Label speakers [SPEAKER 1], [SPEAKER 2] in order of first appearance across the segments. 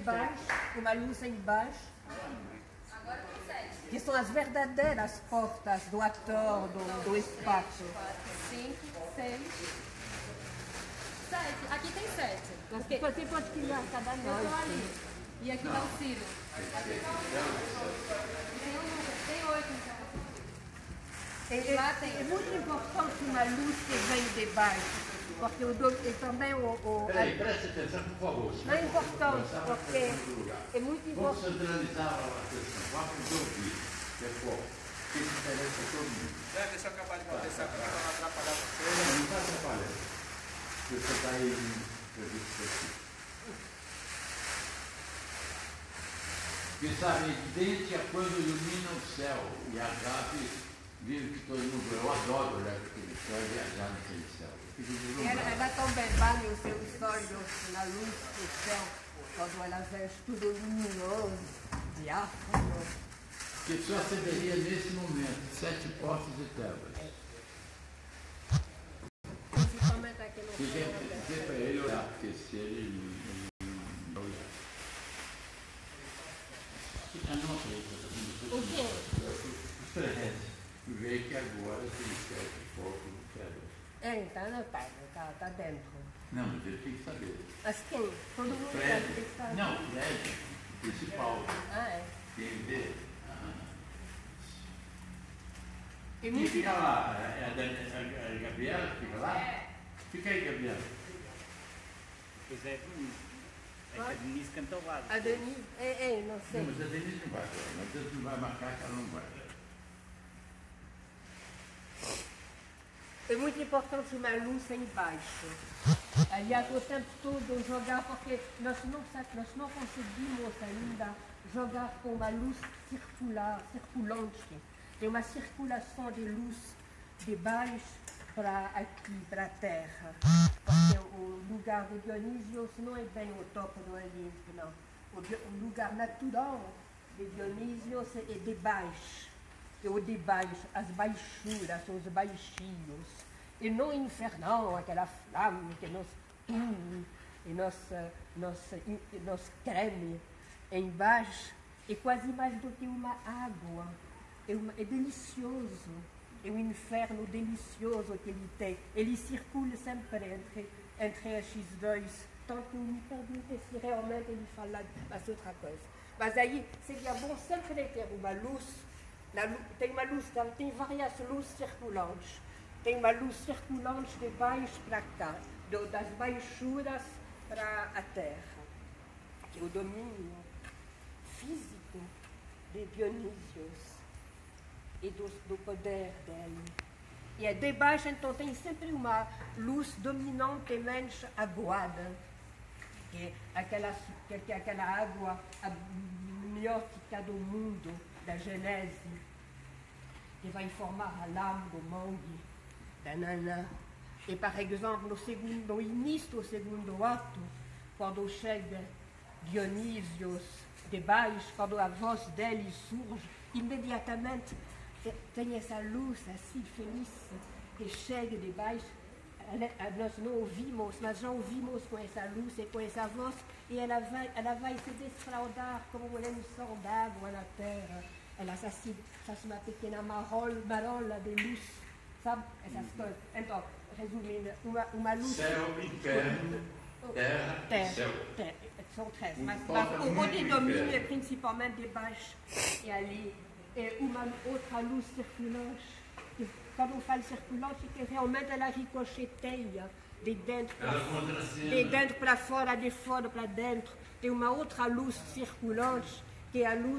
[SPEAKER 1] baixo, uma luz embaixo, que são as verdadeiras portas do ator, do espaço.
[SPEAKER 2] 5, 6, 7. Aqui tem 7.
[SPEAKER 1] Porque você pode criar cada
[SPEAKER 2] Eu tô ali. E aqui tá o Ciro. Tem 8 então. Lá tem.
[SPEAKER 1] É muito importante uma luz que vem de baixo, porque também
[SPEAKER 3] Peraí, preste atenção, por favor.
[SPEAKER 1] não é importante, porque é muito
[SPEAKER 3] Vamos
[SPEAKER 1] importante.
[SPEAKER 3] centralizar a questão. Vamos ouvir, pessoal, que interessa a todo mundo.
[SPEAKER 4] Deixa eu acabar de bater essa para não atrapalhar você.
[SPEAKER 3] Não está atrapalhando. Você está aí em serviço aqui. Que está evidente é quando ilumina o céu e as aves viram que todo mundo. Eu adoro olhar para aquele céu e viajar naquele céu.
[SPEAKER 1] Ela também banha os seus olhos na luz do céu, quando ela vê tudo luminoso, diáfano.
[SPEAKER 3] Que só acederia nesse momento 7 portas e telas.
[SPEAKER 1] Principalmente aqui no
[SPEAKER 3] Dizer para ele olhar, porque se ele não olhar. Não acredito.
[SPEAKER 1] O quê?
[SPEAKER 3] Vê que agora tem 7 portas e telas.
[SPEAKER 1] Tá, não tá dentro.
[SPEAKER 3] Não, mas ele tem que saber.
[SPEAKER 1] Mas quem? Todo mundo
[SPEAKER 3] Prédio.
[SPEAKER 1] tem que saber.
[SPEAKER 3] Não, prédio. Principal.
[SPEAKER 1] Ah, é.
[SPEAKER 3] Tem que ver.
[SPEAKER 1] E
[SPEAKER 3] Quem fica lá? É a Gabriela que fica lá? Fica aí, Gabriela.
[SPEAKER 4] Pois é, é que a Denise canta ao lado.
[SPEAKER 1] A Denise, não sei.
[SPEAKER 3] Não, mas a Denise não vai agora. Mas Deus não vai marcar que ela não vai.
[SPEAKER 1] É muito importante uma luz embaixo. Aliás, o tempo todo jogar, porque nós não conseguimos ainda jogar com uma luz circulante. Tem uma circulação de luz de baixo para aqui, para a Terra. Porque o lugar de Dionísio não é bem o topo do Olimpo, não. O lugar natural de Dionísio é de baixo. É o de baixo, as baixuras, os baixinhos. E não infernal, aquela flama que nos une e nos creme embaixo. É quase mais do que uma água. É delicioso. É um inferno delicioso que ele tem. Ele circula sempre entre esses dois. Tanto que eu me pergunto se realmente ele fala de outra coisa. Mas aí seria bom sempre ter uma luz. Tem uma luz, tem várias luzes circulantes. Tem uma luz circulante de baixo para cá, das baixuras para a terra. Que é o domínio físico de Dionísios e do poder dele. E é de baixo, então, tem sempre uma luz dominante menos aguada, que é aquela água amniótica do mundo, da Genese, que vai formar a lama do mangue, da Nanã. E, por exemplo, no início do segundo ato, quando chega Dionísios de baixo, quando a voz dele surge, imediatamente tem essa luz assim feliz que chega de baixo. Nós não ouvimos, mas já ouvimos com essa luz e com essa voz, e ela vai se desfraudar como uma emissão d'água na terra. Ela faz uma pequena marola de luz, sabe? Essas coisas. Então, resumindo, uma luz...
[SPEAKER 3] Céu, inferno, terra, céu.
[SPEAKER 1] São três, mas o de domínio é principalmente de baixo. E ali é uma outra luz circulante. E quando eu falo circulante, é que realmente ela ricocheteia de dentro para fora, de fora para dentro. Tem uma outra luz circulante, que é a luz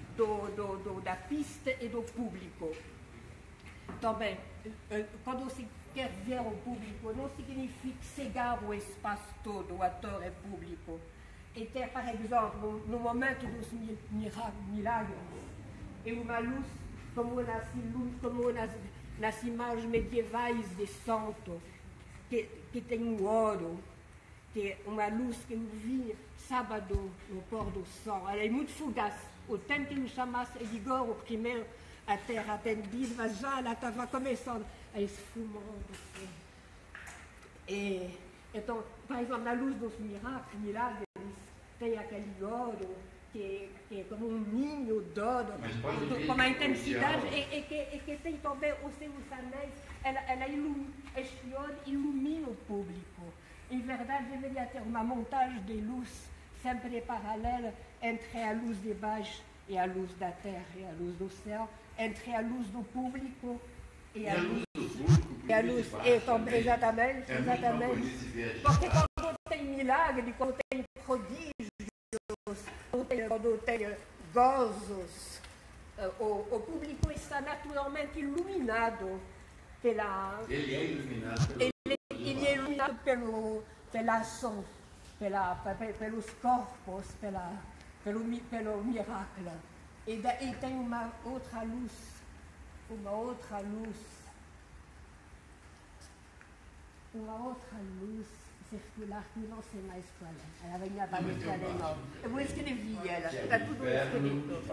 [SPEAKER 1] da pista e do público. Também, quando se quer ver o público, não significa cegar o espaço todo, o ator é público. E ter, por exemplo, no momento dos milagres, é uma luz como nas imagens medievais de santo, que tem um ouro, que é uma luz que eu vi sábado no pôr do sol. Ela é muito fugaz. O tempo que me chamasse Igor, o primeiro a ter atendido, mas já ela estava começando a esfumar. E então, por exemplo, na luz dos milagres, tem aquele ouro que é como um ninho de ouro,
[SPEAKER 3] Mas pode ver
[SPEAKER 1] com uma
[SPEAKER 3] que
[SPEAKER 1] intensidade,
[SPEAKER 3] policial.
[SPEAKER 1] e que tem também os seus anéis, este ouro ilumina o público. Em verdade, deveria ter uma montagem de luz sempre paralela entre a luz de baixo e a luz da terra e a luz do céu, entre a luz do público e a luz
[SPEAKER 3] do público,
[SPEAKER 1] e a luz, exatamente,
[SPEAKER 3] É muito
[SPEAKER 1] exatamente.
[SPEAKER 3] bonito de ver.
[SPEAKER 1] Porque quando tem milagre, quando tem prodígios, quando tem gozos, o público está naturalmente iluminado pela...
[SPEAKER 3] Ele é iluminado pelo...
[SPEAKER 1] Ele é iluminado pela ação, pelos corpos, pelo miracle. E tem uma outra luz circular que não sei mais qual é. Ela vem aparecer de novo. Eu escrevi ela, está tudo escrito.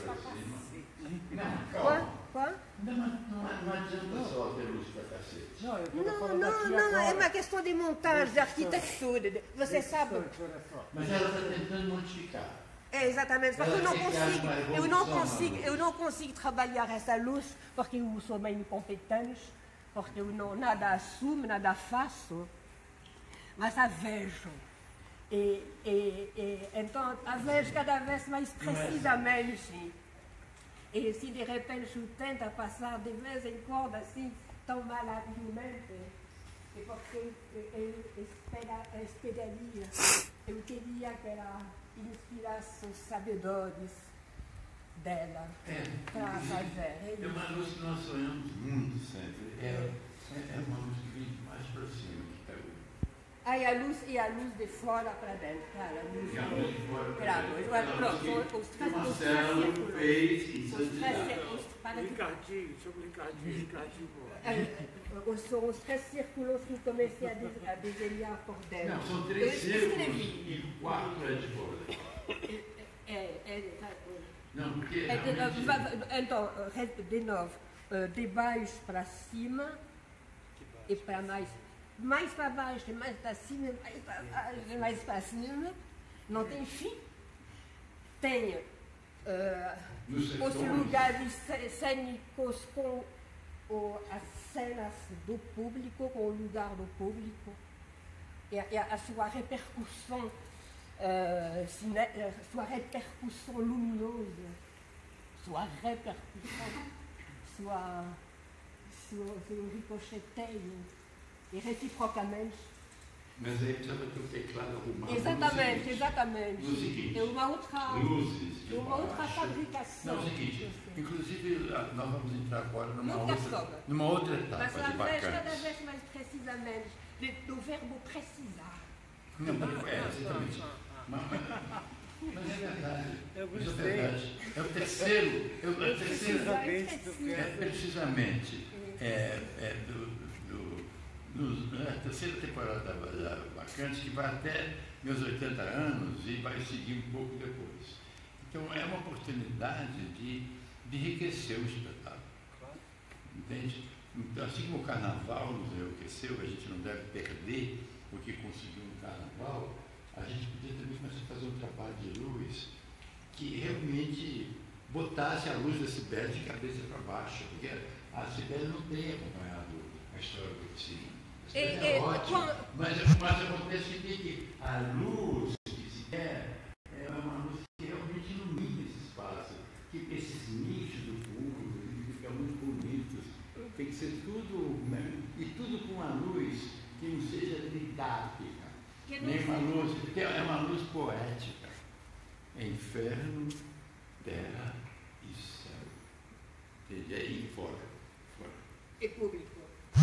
[SPEAKER 1] Qual?
[SPEAKER 3] Não adianta só ter luz para cacete.
[SPEAKER 4] Não, eu estou falando
[SPEAKER 1] Não,
[SPEAKER 4] aqui
[SPEAKER 1] não, é
[SPEAKER 4] agora.
[SPEAKER 1] uma questão de montagem, de arquitetura. Você sabe?
[SPEAKER 4] Olha só.
[SPEAKER 3] Mas ela está tentando modificar.
[SPEAKER 1] É, exatamente, porque
[SPEAKER 3] Ela quer criar uma revolução,
[SPEAKER 1] eu não consigo trabalhar essa luz porque eu sou meio incompetente, porque eu não, nada assumo, nada faço, mas a vejo. Então, a vejo cada vez mais precisamente. E se de repente eu tento passar de vez em quando assim, tão malabilmente, é porque eu esperaria, eu queria que ela inspirasse os sabedores dela para fazer.
[SPEAKER 3] É uma luz que nós sonhamos muito sempre. É uma luz que vem de mais para cima que caiu.
[SPEAKER 1] Aí a luz de fora para dentro, claro, a luz
[SPEAKER 3] E a luz de fora para
[SPEAKER 1] claro,
[SPEAKER 3] dentro.
[SPEAKER 1] pronto, os três
[SPEAKER 3] Marcelo fez em Santiago.
[SPEAKER 5] Ricardinho, chama Ricardinho,
[SPEAKER 1] São os três círculos que eu comecei a desenhar por dentro.
[SPEAKER 3] Não, são
[SPEAKER 1] Eu
[SPEAKER 3] 3 círculos
[SPEAKER 1] escrevi.
[SPEAKER 3] e 4 é de fora. Não, porque
[SPEAKER 1] Então, de novo, de baixo para cima e para mais para baixo, mais para cima, mais para cima, não tem fim. Tem os lugares cênicos com as cenas do público, com o lugar do público, e a sua repercussão, sua repercussão luminosa, sua repercussão, seu ricocheteio, e reciprocamente.
[SPEAKER 3] Mas aí precisava ter o teclado arrumado.
[SPEAKER 1] Exatamente.
[SPEAKER 3] No seguinte,
[SPEAKER 1] É uma outra,
[SPEAKER 3] luzes de
[SPEAKER 1] uma outra
[SPEAKER 3] baixo.
[SPEAKER 1] fabricação.
[SPEAKER 3] Não, é o seguinte, inclusive nós vamos entrar agora
[SPEAKER 1] Nunca sobra.
[SPEAKER 3] numa outra etapa
[SPEAKER 1] Mas
[SPEAKER 3] de
[SPEAKER 1] a vez, cada
[SPEAKER 3] bacanas.
[SPEAKER 1] vez mais precisamente, do verbo precisar.
[SPEAKER 3] Não, exatamente. Mas é verdade.
[SPEAKER 4] Eu
[SPEAKER 3] Mas é
[SPEAKER 4] gostei.
[SPEAKER 3] verdade. É o terceiro.
[SPEAKER 4] Precisamente do que
[SPEAKER 3] É precisamente a terceira temporada da Bacantes, que vai até meus 80 anos e vai seguir um pouco depois. Então é uma oportunidade de enriquecer o espetáculo. Entende? Então, assim como o carnaval nos enriqueceu, a gente não deve perder o que conseguiu no carnaval, a gente podia também começar a fazer um trabalho de luz que realmente botasse a luz da Cibele de cabeça para baixo, porque a Cibele não tem acompanhado a história do Cine. É ótimo, mas acontece que a luz que se quer é uma luz que realmente ilumina esse espaço, que esses nichos do público ficam muito bonitos, tem que ser tudo, e tudo com uma luz que não seja didática, nem uma luz, porque é uma luz poética, é inferno, terra e céu, e aí fora.
[SPEAKER 1] E público.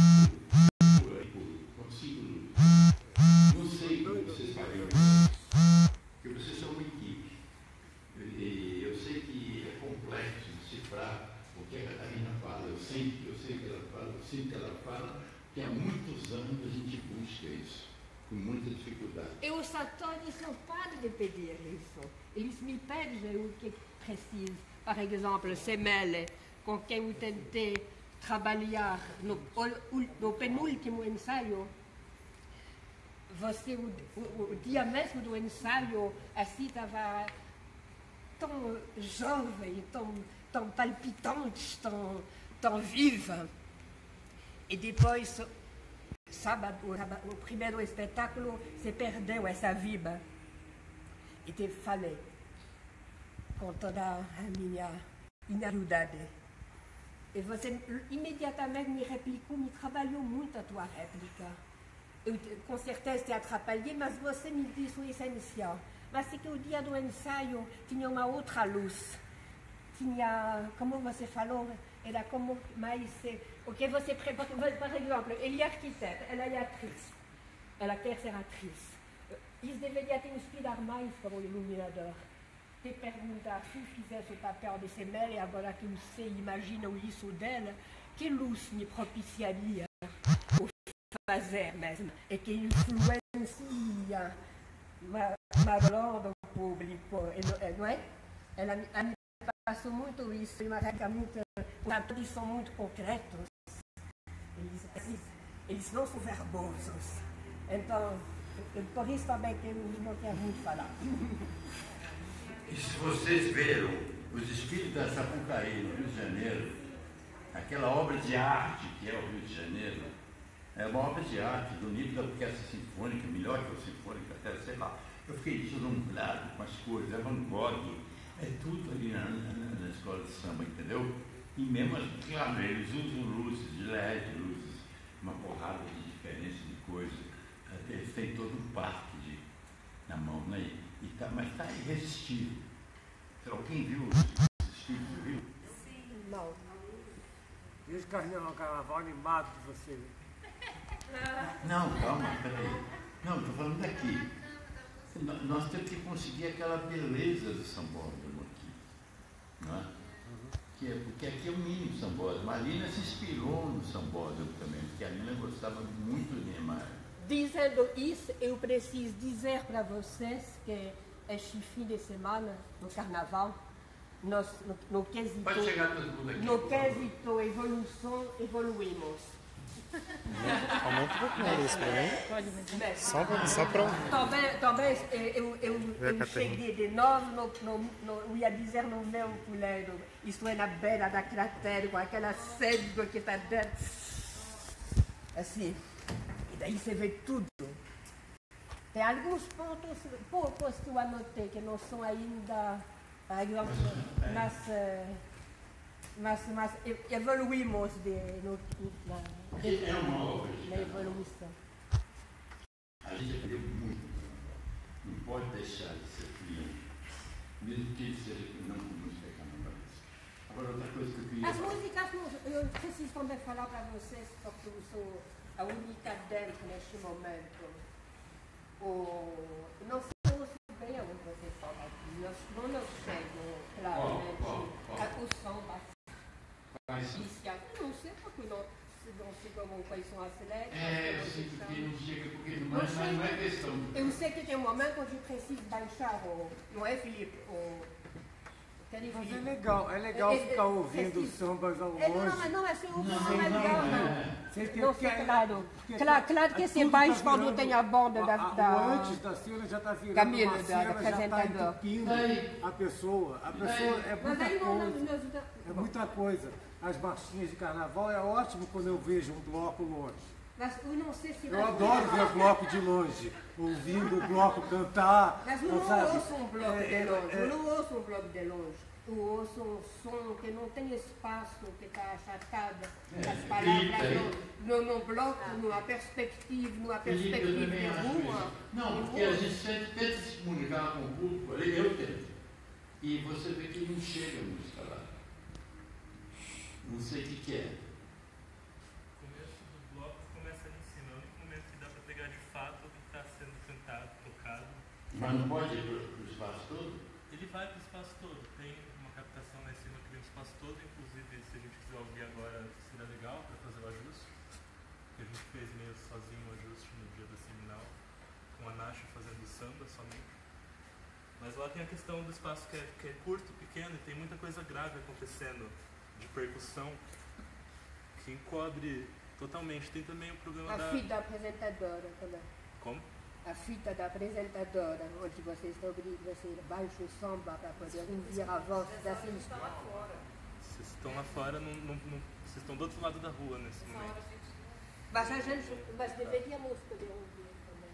[SPEAKER 3] Não sei como vocês fariam isso, porque vocês são uma equipe. E eu sei que é complexo decifrar o que a Catarina fala. Eu sei que ela fala, eu sinto que ela fala, que há muitos anos a gente busca isso, com muita dificuldade.
[SPEAKER 1] E os atores não param de pedir isso. Eles me pedem o que preciso. Por exemplo, Semele, com quem eu tentei trabalhar no penúltimo ensaio, você, o dia mesmo do ensaio, assim estava tão jovem, tão palpitante, tão viva. E depois, sábado, o primeiro espetáculo, se perdeu essa vida. E te falei, com toda a minha ingenuidade. E você imediatamente me replicou, me trabalhou muito a tua réplica. Eu, com certeza te atrapalhei, mas você me disse o essencial. Mas é que o dia do ensaio tinha uma outra luz. Tinha, como você falou, era como mais... O que você... Por exemplo, ele é arquiteto, ela é atriz. Ela quer ser atriz. Isso deveria te inspirar mais como iluminador. Te perguntar, se eu fizesse o papel de Semele, agora que eu sei, imagino isso dela, que luz me propiciaria o fazer mesmo? E que influencia mais do público, não é? Ela me passou muito isso, uma réplica muito... Os atores são muito concretos, eles não são verbosos. Então, por isso também que eu não quero muito falar.
[SPEAKER 3] E se vocês viram os Espíritos da Sapucaí, no Rio de Janeiro, aquela obra de arte que é o Rio de Janeiro, é uma obra de arte do nível da orquestra sinfônica, melhor que a sinfônica, até sei lá. Eu fiquei deslumbrado com as cores, é Van Gogh, é tudo ali na escola de samba, entendeu? E mesmo, claro, eles usam luzes de LED, luzes, uma porrada de diferença de coisa. Eles têm todo um parque na mão, né? Mas está irresistível. Alguém viu os Espíritos do Rio?
[SPEAKER 1] Sim. Não.
[SPEAKER 5] E esse carnaval animado de você?
[SPEAKER 3] Não, calma, peraí. Não, estou falando daqui. Nós temos que conseguir aquela beleza do sambódromo aqui. Não é? Porque aqui é o mínimo sambódromo. A Lina se inspirou no sambódromo também, porque a Lina gostava muito de Niemeyer.
[SPEAKER 1] Dizendo isso, eu preciso dizer para vocês que este fim de semana, no Carnaval, nós, no quesito,
[SPEAKER 3] Pode chegar todo mundo aqui.
[SPEAKER 1] no quesito evolução, evoluímos.
[SPEAKER 6] Aumenta um pouco mais isso para mim. Só para
[SPEAKER 1] Talvez eu cheguei de novo, eu ia dizer no meu puleiro, isto é na beira da cratera, com aquela sede que está dentro. Assim. Daí você vê tudo. Tem alguns pontos poucos que eu anotei que não são ainda, mas evoluímos
[SPEAKER 3] É uma obra de
[SPEAKER 1] na evolução.
[SPEAKER 3] A gente aprendeu muito. Não pode deixar de ser cliente. Mesmo que ele seja não com música carnavalesca. Agora, outra coisa que eu queria...
[SPEAKER 1] As músicas, eu preciso também falar para vocês, porque eu sou a única dentro neste momento. Não sei bem aonde vocês falam aqui. Não nos chegam claramente o som eu não sei porque não sei quais são as letras.
[SPEAKER 3] Eu sei porque não chega, porque não é questão.
[SPEAKER 1] Eu sei que tem um momento onde eu preciso baixar não é, Felipe?
[SPEAKER 5] Mas é legal ficar ouvindo sambas ao longe.
[SPEAKER 1] Não, assim, o som é legal, não.
[SPEAKER 5] Claro.
[SPEAKER 1] Claro que se baixa quando tem a borda
[SPEAKER 5] Antes da cena já está virando
[SPEAKER 1] Camila,
[SPEAKER 5] uma cena, já está
[SPEAKER 1] apresentador.
[SPEAKER 5] entupindo a pessoa. A pessoa é muita coisa. É muita coisa. As marchinhas de carnaval é ótimo quando eu vejo um bloco longe.
[SPEAKER 1] Mas eu não sei se...
[SPEAKER 5] Eu adoro ver o bloco de longe, ouvindo o bloco cantar.
[SPEAKER 1] Mas eu não ouço um bloco de longe, eu não ouço um bloco de longe. Eu ouço um som que não tem espaço, que está achatado, as palavras no bloco, numa perspectiva de rua.
[SPEAKER 3] Não, porque a gente sempre tenta se comunicar com o público, eu tento. E você vê que não chega a música lá. Não sei o que é.
[SPEAKER 7] O começo do bloco começa ali em cima, é o único momento que dá para pegar de fato o que está sendo cantado, tocado.
[SPEAKER 3] Mas não pode ir para o espaço todo?
[SPEAKER 7] Ele vai para o espaço todo, tem uma captação lá em cima que vem o espaço todo, inclusive se a gente quiser ouvir agora seria legal para fazer o ajuste, que a gente fez meio sozinho o ajuste no dia da seminal, com a Nasha fazendo samba somente. Mas lá tem a questão do espaço que é curto, pequeno, e tem muita coisa grave acontecendo, de percussão, que encobre totalmente. Tem também o problema
[SPEAKER 1] A filha da apresentadora também.
[SPEAKER 7] Como?
[SPEAKER 1] a fita da apresentadora, onde você baixa o som para poder ouvir a voz da assistente.
[SPEAKER 7] Vocês estão lá fora, vocês estão do outro lado da rua nesse momento.
[SPEAKER 1] Mas deveríamos poder ouvir também.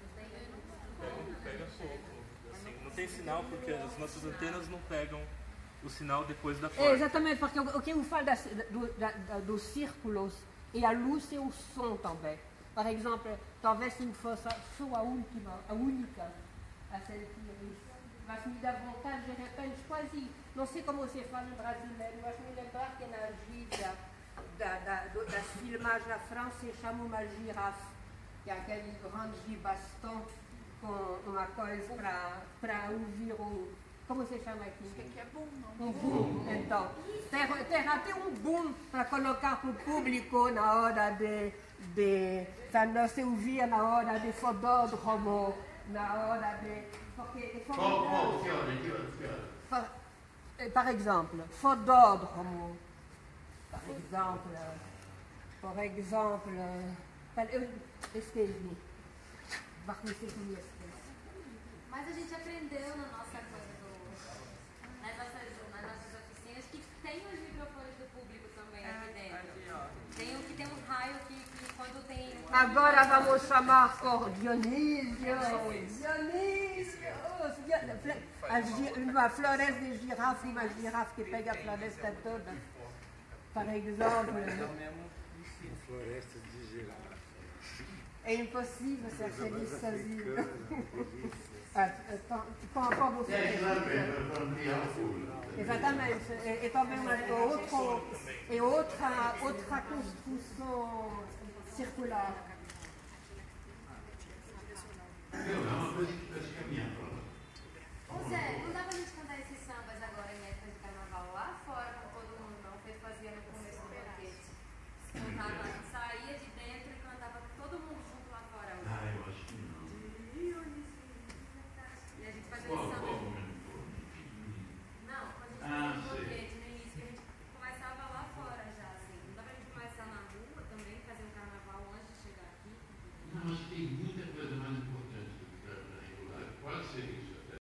[SPEAKER 7] Pega pouco. Assim, não tem sinal porque as nossas antenas não pegam o sinal depois da porta.
[SPEAKER 1] Exatamente, porque o que eu falo dos círculos e a luz e o som também. Por exemplo, talvez se fosse só a única a sentir isso. Mas me dá vontade, de repente, quase, não sei como se fala em brasileiro, mas me lembrar que na gíria das filmagens da França se chama uma girafe, que é aquele grande gibaston com uma coisa para ouvir o... Como se chama aqui?
[SPEAKER 2] Que é boom,
[SPEAKER 1] não? Um boom, então. Tem até um boom para colocar para o público na hora para não se ouvir na hora de fodódromo, na hora de... Par exemple, fodódromo, por exemplo, eu escrevi,
[SPEAKER 2] mas a gente aprendeu na nossa coisa nas nossas oficinas que tem os microfones do público também aqui dentro. Tem um raio que quando tem...
[SPEAKER 1] Agora vamos chamar por Dionísio. Uma floresta de girafa, uma girafa que pega a floresta toda. Por exemplo.
[SPEAKER 5] Floresta de girafa.
[SPEAKER 1] É impossível ser feliz sozinho. Exatamente. E também outra construção circular.
[SPEAKER 3] É uma coisa que está se caminhando.